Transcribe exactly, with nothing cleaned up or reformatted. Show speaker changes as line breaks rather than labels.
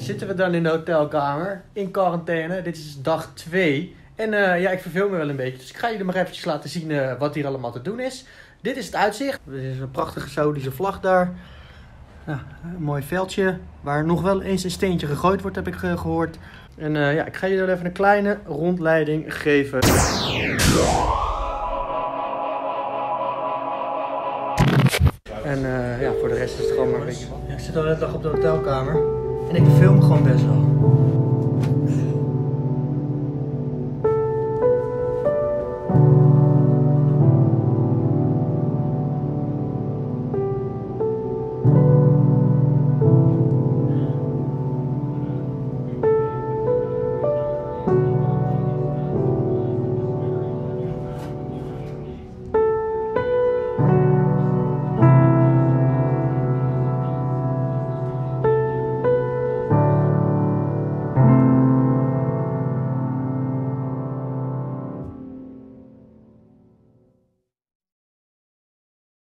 zitten we dan in de hotelkamer, in quarantaine. Dit is dag twee. En uh, ja, ik verveel me wel een beetje. Dus ik ga jullie maar eventjes laten zien uh, wat hier allemaal te doen is. Dit is het uitzicht. Dit is een prachtige Saoedische vlag daar. Ja, een mooi veldje waar nog wel eens een steentje gegooid wordt, heb ik uh, gehoord. En uh, ja, ik ga jullie even een kleine rondleiding geven. En uh, ja, voor de rest is het gewoon maar een beetje... Ja, ik zit al de hele dag op de hotelkamer. En ik film gewoon best wel.